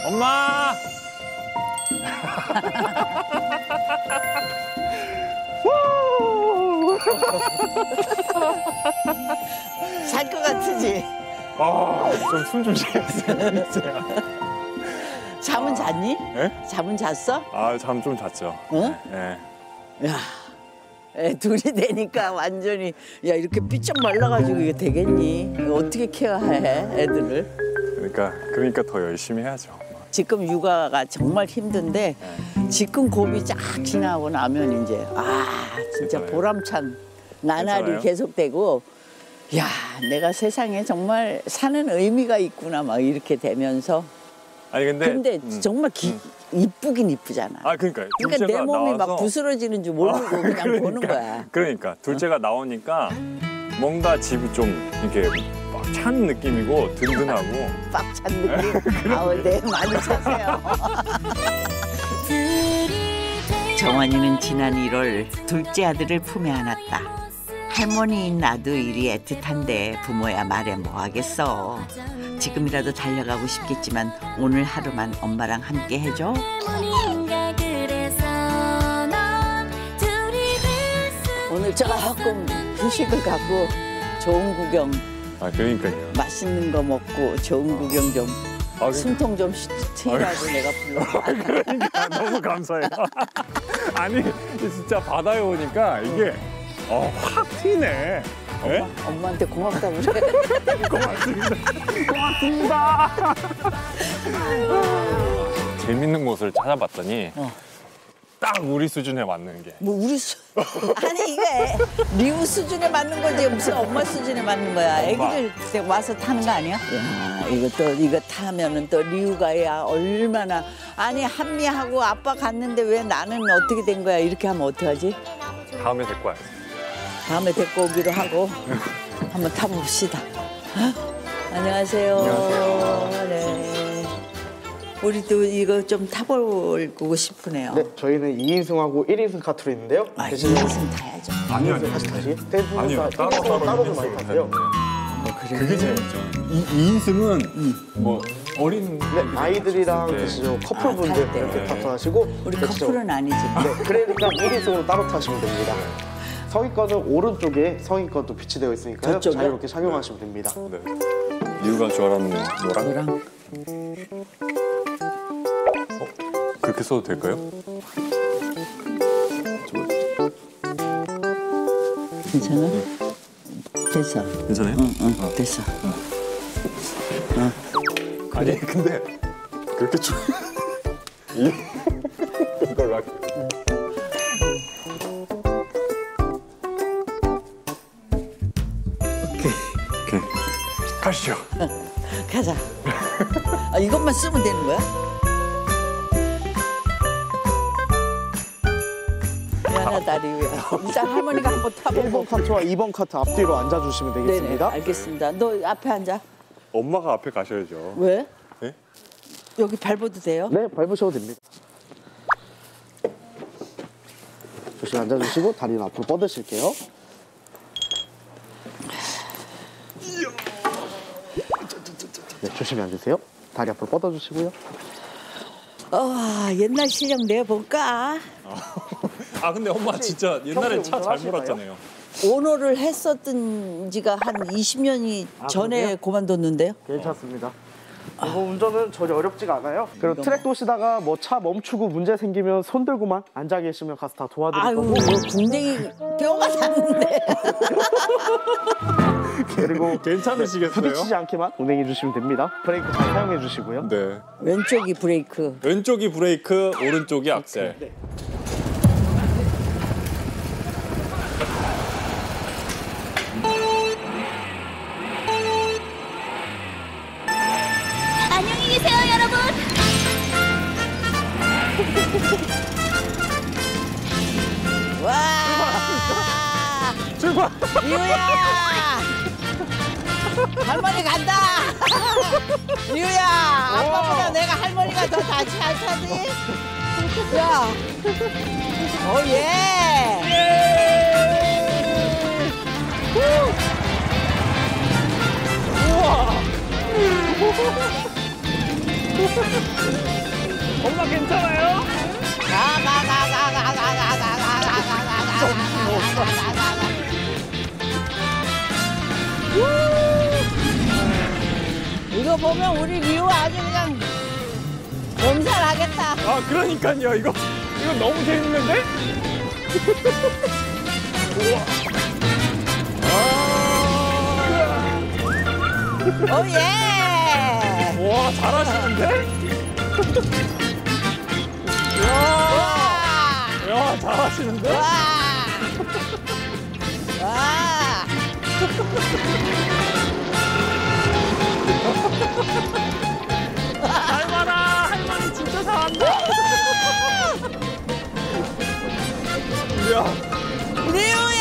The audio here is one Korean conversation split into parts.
엄마! 살 것 같으지? 좀 숨 좀 쉬겠어요, 진짜. 잠은 잤니? 예? 잠은 잤어? 잠 좀 잤죠. 응? 예. 야, 애 둘이 되니까 완전히 야 이렇게 삐쩍 말라가지고 이게 되겠니? 어떻게 케어해 애들을? 그러니까 더 열심히 해야죠. 지금 육아가 정말 힘든데 지금 고비 쫙 지나고 나면 이제 진짜 괜찮아요. 보람찬 나날이 괜찮아요? 계속되고 야 내가 세상에 정말 사는 의미가 있구나 막 이렇게 되면서 아니 근데 정말 이쁘긴 이쁘잖아. 그러니까요. 그러니까 내 몸이 막 나와서 부스러지는 줄 모르고 그냥 보는 거야. 그러니까 둘째가 나오니까 뭔가 집이 좀 이렇게 막 찬 느낌이고 든든하고 빡 찬 느낌. 아우 네 많이 차세요. 정환이는 지난 1월 둘째 아들을 품에 안았다. 할머니인 나도 일이 애틋한데 부모야 말해 뭐하겠어. 지금이라도 달려가고 싶겠지만 오늘 하루만 엄마랑 함께 해줘. 오늘 조금 휴식을 갖고 좋은 구경 그러니까요. 맛있는 거 먹고 좋은 구경 좀 숨통 좀 트이라고 내가 불러. 그러니까 너무 감사해요. 아니 진짜 바다에 오니까 이게 확 튀네. 엄마한테 고맙다고 그래. 고맙습니다. 고맙습니다. 재밌는 곳을 찾아봤더니 딱 우리 수준에 맞는 게. 뭐 아니 이게 리우 수준에 맞는 거지 무슨 엄마 수준에 맞는 거야. 애기들 와서 타는 거 아니야? 야 이거 타면은 또 리우가 얼마나 아니 한미하고 아빠 갔는데 왜 나는 어떻게 된 거야 이렇게 하면 어떡하지? 다음에 데리고 와야지. 다음에 데리고 오기로 하고 한번 타봅시다. 안녕하세요. 안녕하세요. 네. 우리도 이거 좀 타보고 싶으네요. 네, 저희는 2인승하고 1인승 카트로 있는데요. 2인승 타야죠. 아니요. 다시 대부분 아니요. 다 따로도 많이 타세요. 그래. 그게 재밌죠. 2인승은 뭐 어린 네, 아이들이랑 드시죠. 커플분들 탈 때. 이렇게 타시고 우리 커플은 아니지. 네, 그러니까 1인승으로 따로 타시면 됩니다. 성인권은 오른쪽에 성인권도 비치되어 있으니까요. 저쪽이요? 자유롭게 착용하시면 됩니다. 네. 리우가 좋아하는 노랑? 너랑 그렇게 써도 될까요? 괜찮아? 됐어. 괜찮아요? 응, 됐어. 아니 근데 그렇게 좀 이걸로 할게요. 오케이. 가시죠. 가자. 이것만 쓰면 되는 거야? 미안하다, 리우야. 일단 할머니가 한번 타보고. 1번 카트와 2번 카트 앞뒤로 앉아주시면 네네, 되겠습니다. 알겠습니다. 너 앞에 앉아. 엄마가 앞에 가셔야죠. 왜? 네? 여기 밟아도 돼요? 네, 밟으셔도 됩니다. 조심히 앉아주시고 다리는 앞으로 뻗으실게요. 네, 조심히 앉으세요. 다리 앞으로 뻗어주시고요. 옛날 실력 내볼까? 근데 엄마 진짜 옛날에 차 잘 운전하실까요? 몰았잖아요. 오너를 했었던 지가 한 20년이 전에 그러세요? 그만뒀는데요. 괜찮습니다. 이거 운전은 전혀 어렵지가 않아요. 그리고 트랙 도시다가 뭐 차 멈추고 문제 생기면 손 들고만 앉아 계시면 가서 다 도와드릴 아유, 거고. 뭐 궁뎅이 뼈가 닿는데. 그리고 괜찮으시겠어요? 부딪히지 않게만 운행해 주시면 됩니다. 브레이크 잘 사용해 주시고요. 네. 왼쪽이 브레이크. 왼쪽이 브레이크, 오른쪽이 악셀. 네. 안녕히 계세요, 여러분. 와! 출발! 리우야! 할머니 간다! 리우야! 아빠보다 내가 할머니가 더 잘 타지? 야! 오, 예! 엄마 괜찮아요? 이거 보면 우리 리우 아주 그냥 몸살하겠다. 아 그러니까요. 이거 너무 재밌는데? 우와. 오예. 와 잘하시는데? 와. 야 잘하시는데? 와. 와. 잘 봐라 할머니 진짜 잘한다. 이야. 리우야.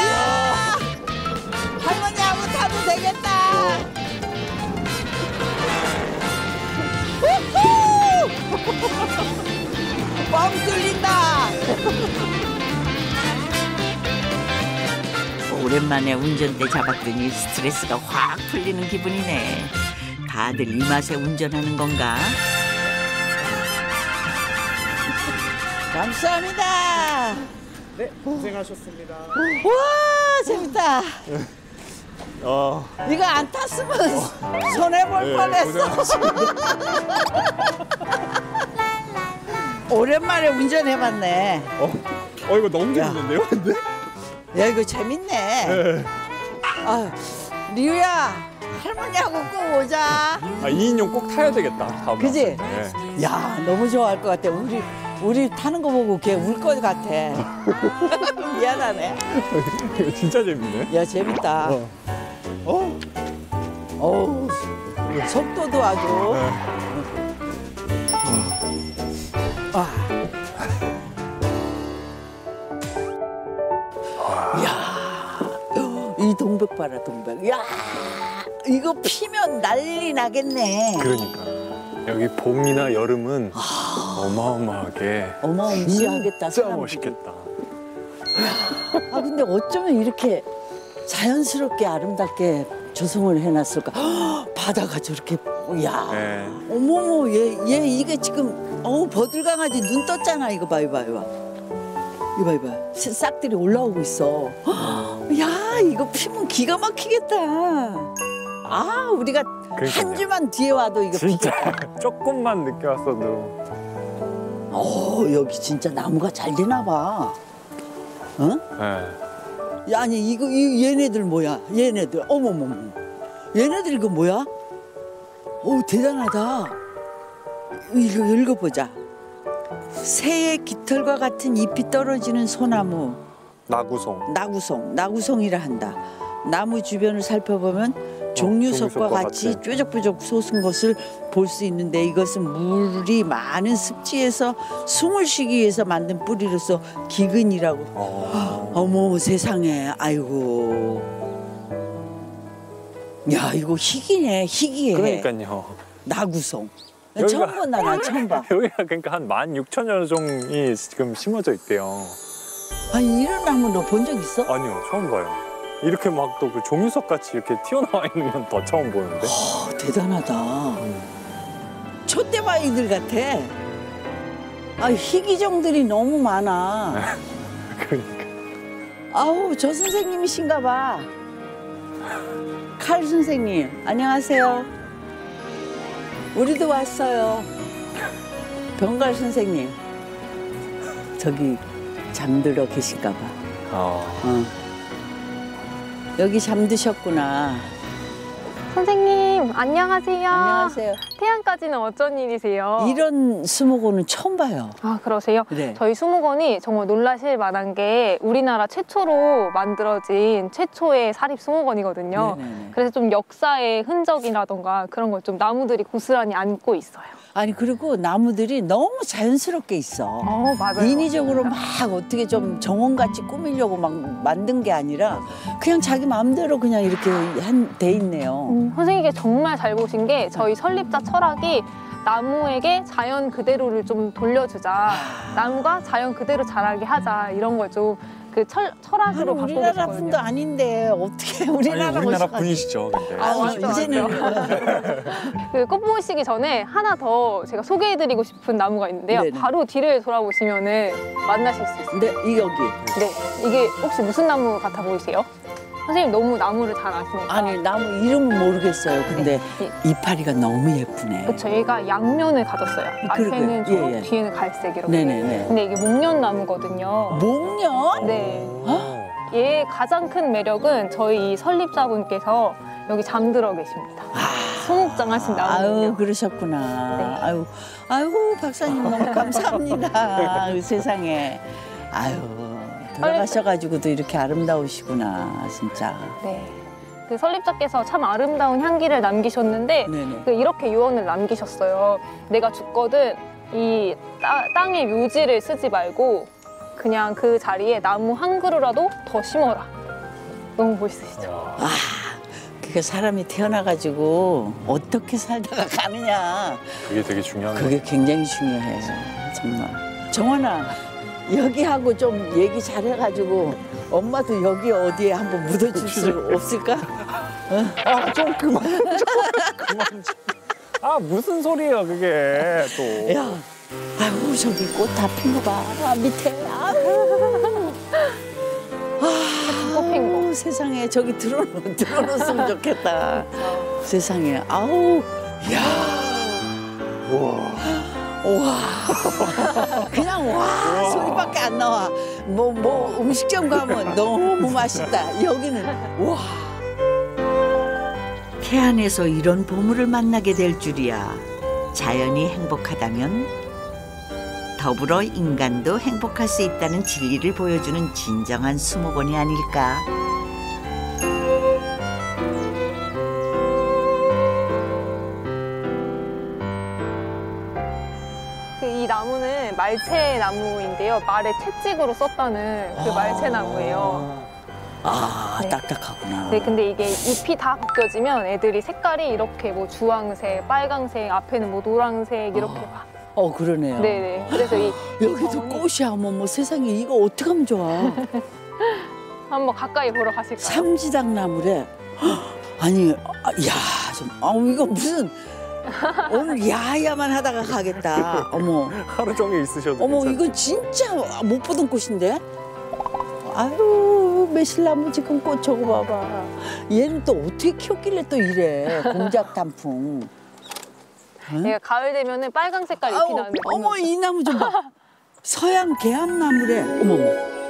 할머니하고 타도 되겠다. 우후! 뻥 뚫린다. 오랜만에 운전대 잡았더니 스트레스가 확 풀리는 기분이네. 다들 이 맛에 운전하는 건가? 감사합니다. 네, 고생하셨습니다. 와 재밌다. 이거 안 탔으면 손해볼 뻔했어. 오랜만에 운전해봤네. 이거 너무 재밌는데요, 근데? 야 이거 재밌네. 네. 아, 리우야 할머니하고 꼭 오자. 아 2인용 꼭 타야 되겠다. 다음 그지? 날. 네. 야 너무 좋아할 것 같아. 우리 타는 거 보고 걔 울 것 같아. 미안하네. 이거 진짜 재밌네. 야 재밌다. 어우 속도도 아주. 아. 야, 이 동백 봐라 동백. 야, 이거 피면 난리 나겠네. 그러니까 여기 봄이나 여름은 어마어마하게 어마무시하겠다. 진짜 사람들이. 멋있겠다. 아 근데 어쩌면 이렇게 자연스럽게 아름답게 조성을 해놨을까? 헉, 바다가 저렇게 야 네. 어머머 얘 이게 지금 버들강아지 눈 떴잖아. 이거 봐 이봐 이봐 싹들이 올라오고 있어. 헉, 야 이거 피면 기가 막히겠다. 아 우리가 그러니까요. 한 주만 뒤에 와도 이거 진짜 피겠다. 조금만 늦게 왔어도 여기 진짜 나무가 잘 되나 봐. 어? 네. 야, 아니 이거 얘네들 뭐야? 얘네들 어머머머. 얘네들 이거 뭐야? 오 대단하다. 이거 읽어보자. 새의 깃털과 같은 잎이 떨어지는 소나무 나구송이라 한다. 나무 주변을 살펴보면 종류석과 같이 뾰족뾰족 솟은 것을 볼 수 있는데 이것은 물이 많은 습지에서 숨을 쉬기 위해서 만든 뿌리로서 기근이라고. 어머 세상에 아이고. 야 이거 희귀해. 그러니까요. 나구송. 여기가- 처음 본다 나 처음 봐. 여기가 그러니까 한 16,000여 종이 지금 심어져 있대요. 아니 이런 나무 너 본 적 있어? 아니요, 처음 봐요. 이렇게 막 또 그 종이석 같이 이렇게 튀어나와 있는 건 더 처음 보는데. 대단하다. 촛대바위들 같아. 아 희귀종들이 너무 많아. 그러니까. 아우 저 선생님이신가 봐. 칼 선생님 안녕하세요. 우리도 왔어요. 병갈 선생님 저기 잠들어 계실까 봐. 여기 잠드셨구나. 선생님 안녕하세요. 안녕하세요. 태양까지는 어쩐 일이세요? 이런 수목원은 처음 봐요. 아 그러세요? 네. 저희 수목원이 정말 놀라실 만한 게 우리나라 최초로 만들어진 최초의 사립 수목원이거든요. 네네네. 그래서 좀 역사의 흔적이라던가 그런 걸 좀 나무들이 고스란히 안고 있어요. 아니 그리고 나무들이 너무 자연스럽게 있어. 맞아요. 인위적으로 막 어떻게 좀 정원같이 꾸미려고 막 만든 게 아니라 그냥 자기 마음대로 그냥 이렇게 돼 있네요. 선생님께 정말 잘 보신 게 저희 설립자 철학이 나무에게 자연 그대로를 좀 돌려주자. 나무가 자연 그대로 자라게 하자. 이런 걸 좀 그 철학으로 바꾸고 우리나라 싶거든요. 분도 아닌데 어떻게 우리나라 아니, 우리나라 오셔가지고. 분이시죠, 근데. 아, 맞죠, 이제는 그 꽃 보시기 전에 하나 더 제가 소개해드리고 싶은 나무가 있는데요. 네네. 바로 뒤를 돌아보시면은 만나실 수 있어요. 네, 이 여기. 네, 이게 혹시 무슨 나무 같아 보이세요? 선생님 너무 나무를 잘 아시니까. 아니 나무 이름은 모르겠어요. 근데 이파리가 너무 예쁘네. 그렇죠. 얘가 양면을 가졌어요. 앞에는 그러게요. 초록, 예, 예. 뒤에는 갈색 이렇게. 네네네. 근데 이게 목련나무거든요. 목련? 네. 어. 얘의 가장 큰 매력은 저희 이 설립자분께서 여기 잠들어 계십니다. 소목장 하신 아유 나무예요. 그러셨구나. 네. 아유 박사님 너무 감사합니다. 그 세상에. 아유 돌아가셔가지고도 이렇게 아름다우시구나 진짜. 네. 그 설립자께서 참 아름다운 향기를 남기셨는데 네네. 그 이렇게 유언을 남기셨어요. 내가 죽거든 이 땅의 묘지를 쓰지 말고 그냥 그 자리에 나무 한 그루라도 더 심어라. 너무 멋있으시죠? 그게 사람이 태어나가지고 어떻게 살다가 가느냐. 그게 되게 중요한 거 그게 굉장히 중요해요. 정말. 정원아 여기하고 좀 얘기 잘해가지고 엄마도 여기 어디에 한번 묻어줄 수 없을까? 좀 그만 좀. 아, 무슨 소리예요, 그게 또. 야, 아유 저기 꽃 다 핀 거 봐. 밑에. 아유. 꽃핀 거. 아우, 세상에 저기 들어놓으면 좋겠다. 세상에. 아우. 야. 와. 그냥 와 소리밖에 안 나와. 뭐 음식점 가면 너무 맛있다. 여기는 와. 태안에서 이런 보물을 만나게 될 줄이야. 자연이 행복하다면 더불어 인간도 행복할 수 있다는 진리를 보여주는 진정한 수목원이 아닐까. 이 나무는 말채 나무인데요. 말의 채찍으로 썼다는 그 말채 나무예요. 네. 딱딱하구나. 네, 근데 이게 잎이 다 벗겨지면 애들이 색깔이 이렇게 뭐 주황색, 빨강색, 앞에는 뭐 노란색 이렇게 막. 그러네요. 네네. 그래서 이 여기도 정원이- 꽃이야. 뭐 세상에 이거 어떻게 하면 좋아. 한번 가까이 보러 가실까요? 삼지당 나무래. 아니, 야, 이거 무슨 오늘 야야만 하다가 가겠다. 어머, 하루 종일 있으셔도 어머, 괜찮아요. 이거 진짜 못 보던 꽃인데? 아유, 매실나무 지금 꽃 저거 봐봐. 얘는 또 어떻게 키웠길래 또 이래? 공작 단풍. 얘가 가을 되면은 빨강 색깔 잎이 나는데 너무 어머, 이 나무 좀 봐. 서양 개암나무래. 어머머.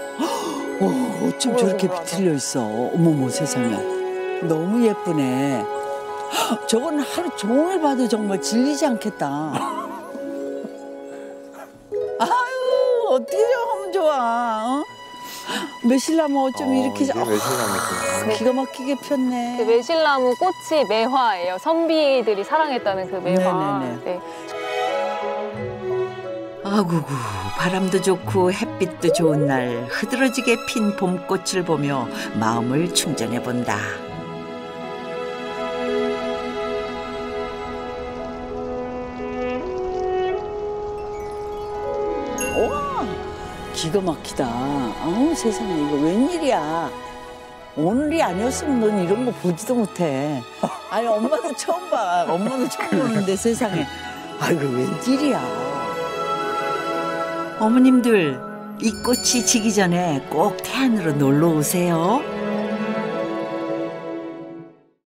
어쩜 저렇게 비틀려 있어. 어머머, 세상에. 너무 예쁘네. 저건 하루 종일 봐도 정말 질리지 않겠다. 아유, 어떻게 하면 좋아. 어? 매실나무 어쩜 이렇게 이게 매실나무구나. 기가 막히게 폈네. 그 매실나무 꽃이 매화예요. 선비들이 사랑했다는 그 매화. 네네네. 네. 아구구 바람도 좋고 햇빛도 좋은 날 흐드러지게 핀 봄꽃을 보며 마음을 충전해 본다. 기가 막히다. 세상에 이거 웬일이야. 오늘이 아니었으면 넌 이런 거 보지도 못해. 아니 엄마도 처음 봐. 엄마도 처음 보는데 세상에. 아이고 웬일이야. 어머님들 이 꽃이 지기 전에 꼭 태안으로 놀러 오세요.